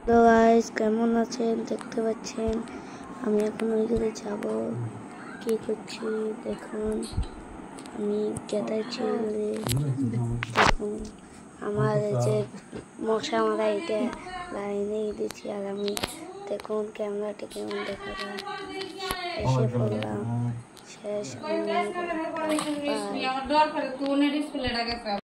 তো গাইস কেমন আছেন? দেখতে পাচ্ছেন আমি এখন ওই দিকে যাব। কি করছি দেখুন, আমি কেটাইছি দেখুন। আমার যে মশা মারা এটা লাইনে দিচ্ছি, আর আমি দেখুন ক্যামেরাটি কেমন দেখা যায়। এসে পড়লাম শেষ।